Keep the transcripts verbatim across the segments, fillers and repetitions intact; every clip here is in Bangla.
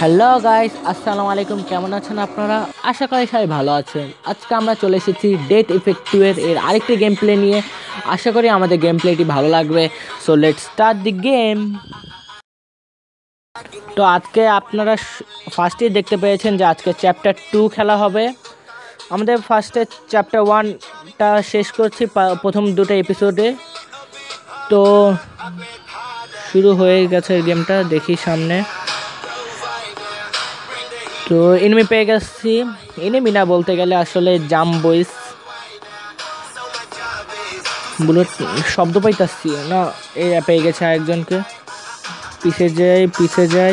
হ্যালো গাইস, আসসালামু আলাইকুম। কেমন আছেন আপনারা? আশা করি সবাই ভালো আছেন। আজকে আমরা চলে এসেছি ডেথ ইফেক্ট টু এর এর আরেকটি গেম প্লে নিয়ে। আশা করি আমাদের গেম প্লেটি ভালো লাগবে। So let's start the game. তো আজকে আপনারা ফার্স্টেই দেখতে পেয়েছেন যে আজকে চ্যাপ্টার টু খেলা হবে। আমাদের ফার্স্টে চ্যাপ্টার ওয়ানটা শেষ করছি প্রথম দুটো এপিসোডে। তো শুরু হয়ে গেছে গেমটা, দেখি সামনে। তো এনিমি পেয়ে গেছি। এনিমি না বলতে গেলে আসলে জাম বয়েস। বুলেট শব্দ পাইতাছি না। এই পেয়ে গেছে আরেকজনকে। পিছে যাই পিছে যাই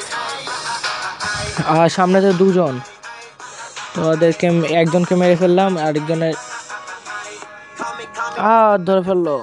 আর সামনে তো দুজন। তো ওদেরকে একজনকে মেরে ফেললাম, আরেকজনের আ ধরে ফেললো।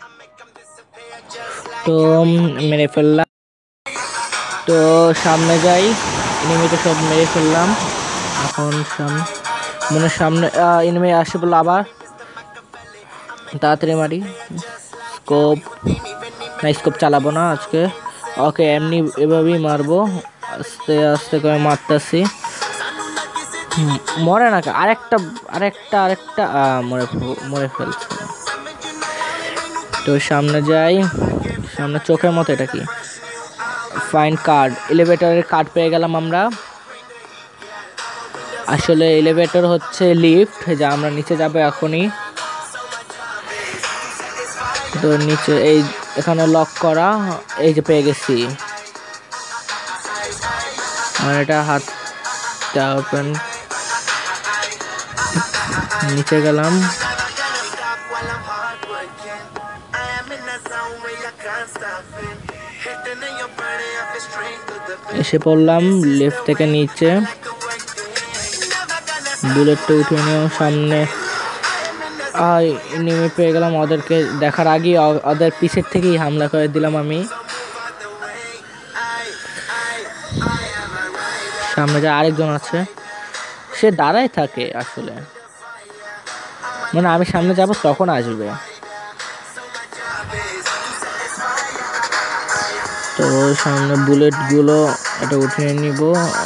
তো মেরে ফেললাম। তো সামনে যাই, এনিমিটা সব মেরে ফেললাম। এখন সামনে মনে সামনে এনিমি আসে বললো, আবার তাড়াতাড়ি মারি। স্কোপ না, স্কোপ চালাবো না আজকে। ওকে, এমনি এভাবেই মারবো, আস্তে আস্তে করে মারতেছি। মরে না, আরেকটা আরেকটা আরেকটা মরে মরে ফেলছে। তো সামনে যাই, সামনে চোখের মতো। এটা কি? ফাইন কার্ড, এলিভেটরের কার্ড পেয়ে গেলাম আমরা। আসলে এলিভেটর হচ্ছে লিফট, যা আমরা নিচে যাবো এখনই। তো নিচে এই এখানে লক করা, এই যে পেয়ে গেছি। আর এটা হাতটা ওপেন। নিচে গেলাম, এসে পড়লাম লেফট থেকে নিচে। বুলেটটা উঠে নিয়েও সামনে নেমে পেয়ে গেলাম। ওদেরকে দেখার আগে ওদের পিছের থেকেই হামলা করে দিলাম আমি। সামনে যে আরেকজন আছে, সে দাঁড়ায় থাকে আসলে, মানে আমি সামনে যাব তখন আসবে। তো সামনে বুলেট গুলো এটা উঠিয়ে নিব।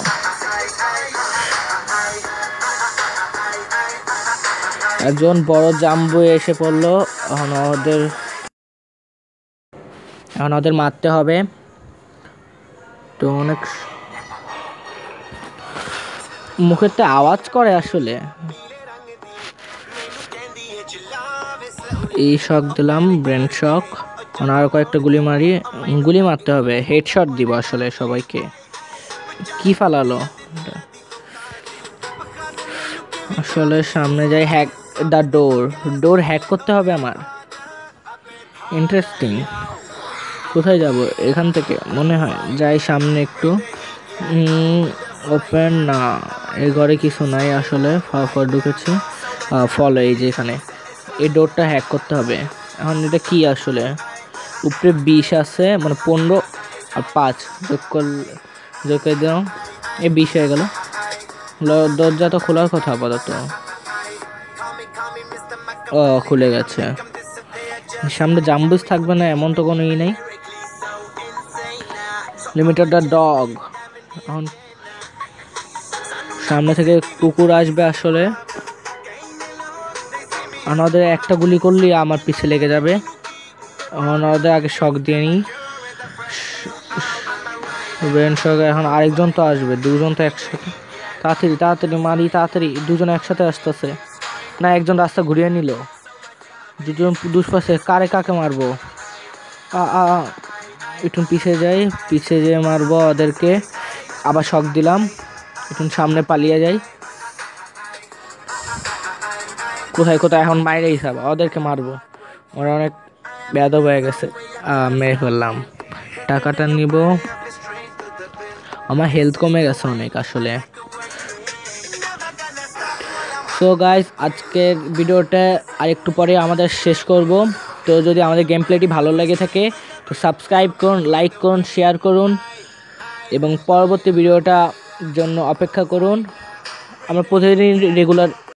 একজন বড় জাম্বু এসে পড়লো। এখন ওদের এখন ওদের মারতে হবে। তো অনেক মুখের তো আওয়াজ করে আসলে। এই শক দিলাম, ব্রেন শক। আরো কয়েকটা গুলি মারি, গুলি মারতে হবে, হেডশট দিব আসলে সবাইকে। কি ফালালো আসলে? সামনে যাই, hack the door. Door hack করতে হবে আমার। ইন্টারেস্টিং। কোথায় যাব? এখান থেকে মনে হয় যাই সামনে একটু। ওপেন না, এই ঘরে কিছু নাই আসলে। ফাফা ঢুকেছি, ফলো এই যে এখানে। এই ডোরটা হ্যাক করতে হবে। এখন এটা কি আসলে? উপরে বিশ আছে, মানে পনেরো আর পাঁচ যোগ করলে যোগ করে দিলাম, এই বিশ হয়ে গেল। দরজা তো খোলার কথা আপাতত। ও, খুলে গেছে। সামনে জাম্বুস থাকবে না এমন তো কোনো ই নেই। Limited the dog. এখন সামনে থেকে কুকুর আসবে আসলে। আমাদের একটা গুলি করলেই আমার পিছে লেগে যাবে। ওদের আগে শক দিয়ে নিই, ব্রেন শক। এখন আরেকজন তো আসবে, দুজন তো একসাথে। তাড়াতাড়ি তাড়াতাড়ি মারি, তাড়াতাড়ি। দুজন একসাথে আসতেছে না, একজন রাস্তা ঘুরিয়ে নিল। দুজন দুষ্পাশে, কারে কাকে মারবো? একটু পিছিয়ে যাই, পিছিয়ে যেয়ে মারবো ওদেরকে। আবার শক দিলাম, একটু সামনে পালিয়ে যাই। কোথায় কোথায় এখন মাইরে হিসাব, ওদেরকে মারবো। ওরা অনেক বেয়াদব হয়ে গেছে। মেরে ফেললাম। টাকাটা নিব। আমার হেলথ কমে গেছে অনেক আসলে। সো গাইস, আজকের ভিডিওটা আরেকটু পরে আমাদের শেষ করব। তো যদি আমাদের গেম প্লেটি ভালো লেগে থাকে তো সাবস্ক্রাইব করুন, লাইক করুন, শেয়ার করুন এবং পরবর্তী ভিডিওটার জন্য অপেক্ষা করুন। আমরা প্রতিদিন রেগুলার